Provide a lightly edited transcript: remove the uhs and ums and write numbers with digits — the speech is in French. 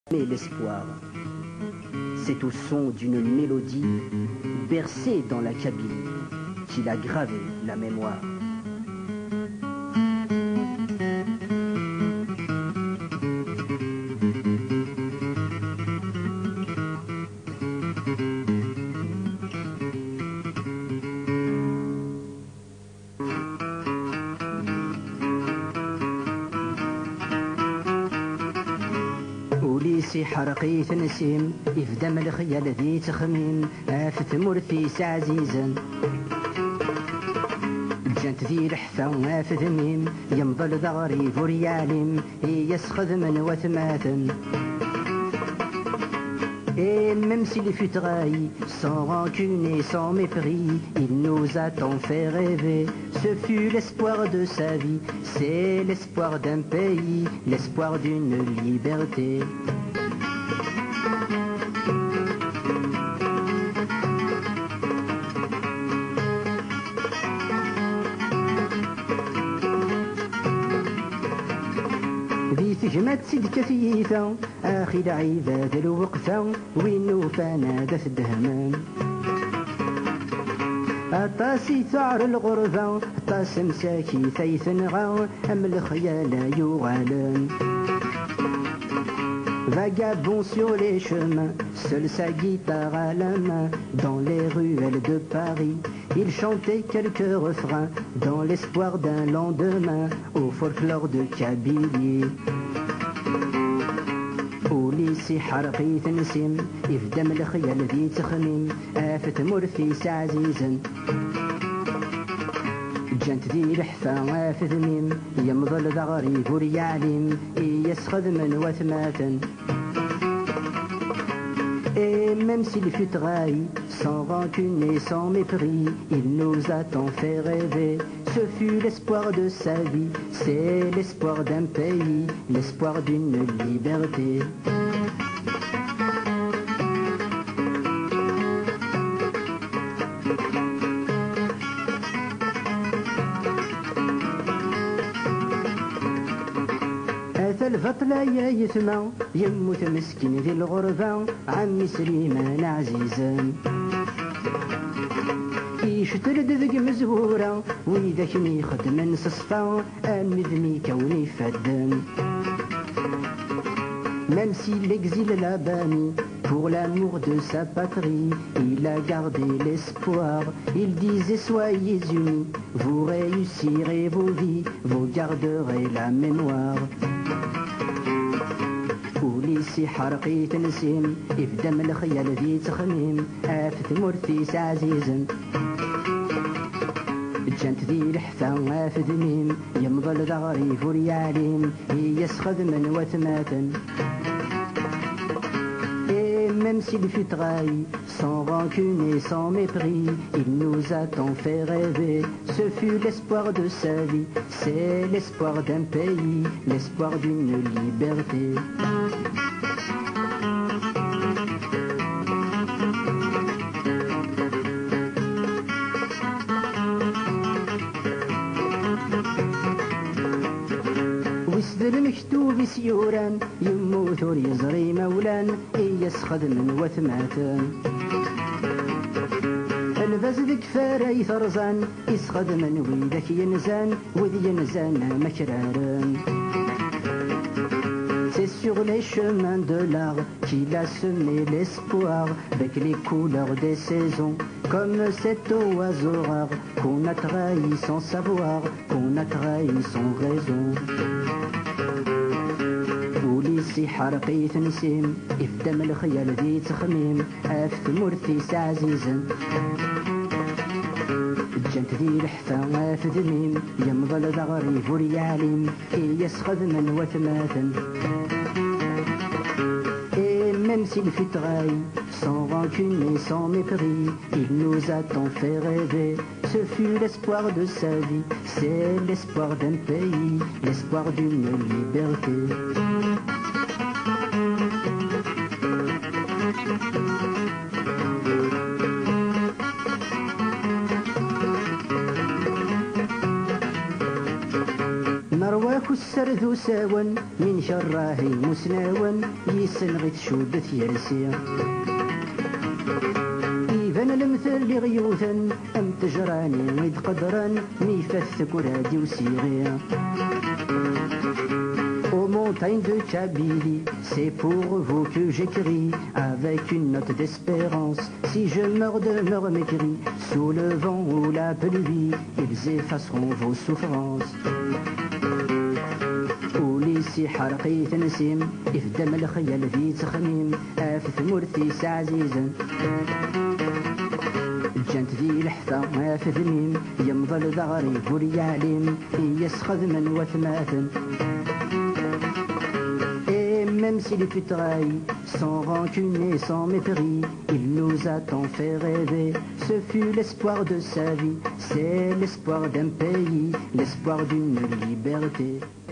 Mais l'espoir, c'est au son d'une mélodie bercée dans la Kabylie qu'il a gravé la mémoire. وليسي حرقيت نسيم يفدم الخيال ذي تخميم آفت مرثيس عزيزا جانت ذي لحفة آفت ميم يمضل ضغري فرياليم يسخذ من وثماثا Et même s'il fut trahi, sans rancune et sans mépris, il nous a tant fait rêver. Ce fut l'espoir de sa vie, c'est l'espoir d'un pays, l'espoir d'une liberté. ذي تجمد سيد كثيفة أخي العباد الوقفة وينو فنادى في الدهمان الطاسي ثار الغربة طاس مساكي ثيث نغا أم الخيال يغالن Vagabond sur les chemins, seul sa guitare à la main, dans les ruelles de Paris, il chantait quelques refrains, dans l'espoir d'un lendemain, au folklore de Kabylie. وليسي حرقيت نسيم يفدم الخيال ذي تخميم آفت مرثيس عزيزا جانت ذي لحفة آفت ميم يمضل ذغري بوري عليم يسخذ من وثماثا Et même s'il fut trahi, sans rancune et sans mépris, il nous a tant fait rêver. Ce fut l'espoir de sa vie, c'est l'espoir d'un pays, l'espoir d'une liberté. الفطلة يا يثمى يموت مسكين ذي الغربة عمي سليمان عزيزا يشترد ذق مزهورة وإذا كني خدم صصفا أمذني كوني فدان Même si l'exil l'a banni pour l'amour de sa patrie, il a gardé l'espoir. Il disait soyez unis, vous réussirez vos vies, vous garderez la mémoire. وليسي حرقيت نسيم يفدم الخيال ذي تخميم آفت مرثيس عزيزا جانت ذي لحفة آفت ميم يمضل ضغري فرياليم يسخذ من وثماثا Et même s'il fut trahi, sans rancune et sans mépris, il nous a tant fait rêver. Ce fut l'espoir de sa vie, c'est l'espoir d'un pays, l'espoir d'une liberté. وسد المكتوب سيوران يموت يزري مولان يسخذ من وثماثان الفاز ذك فاري ثرزان يسخذ من ويدك ينزان وذي ينزان مكراران C'est sur les chemins de l'art qu'il a semé l'espoir avec les couleurs des saisons, comme cet oiseau rare qu'on a trahi sans savoir, qu'on a trahi sans raison. وليسي حرقيت نسيم يفدم الخيال ذي تخميم آفت مرثيس عزيزا جانت ذي لحفة آفت ميم يمضل ذغري فرياليم يسخذ من وثماثا Et même s'il fut trahi, sans rancune et sans mépris, il nous a tant fait rêver. Ce fut l'espoir de sa vie, c'est l'espoir d'un pays, l'espoir d'une liberté. ذو ساون من شراهي مسناون يسنغي تشودت يرسي إيفان المثل لغيوثا أم تجراني ويد قدرا ميفثك ورادي وسيغي. Aux montagnes de Kabylie, c'est pour vous que j'écris, avec une note d'espérance. Si je meurs demeure mes cris, sous le vent ou la pluie, ils effaceront vos souffrances. وليسي حرقي تنسيم إفدم الخيال في تخميم آفف مرثي عزيزا جانت ذي لحظة ما في ذميم يمضل ذغري بولي عليم يسخذ من وثماثا. Même s'il fut trahi, sans rancune et sans mépris, il nous a tant fait rêver. Ce fut l'espoir de sa vie, c'est l'espoir d'un pays, l'espoir d'une liberté.